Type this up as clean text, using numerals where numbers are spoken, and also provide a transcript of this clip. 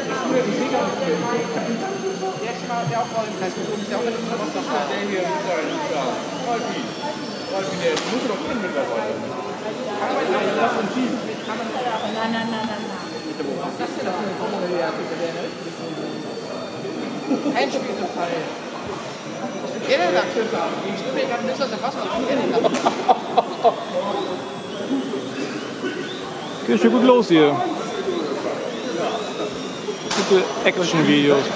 Einspielteil. Jeder sagt, ich spiele gerade nicht aus der Wasser. Geht schon gut los hier. Gute Action-Videos.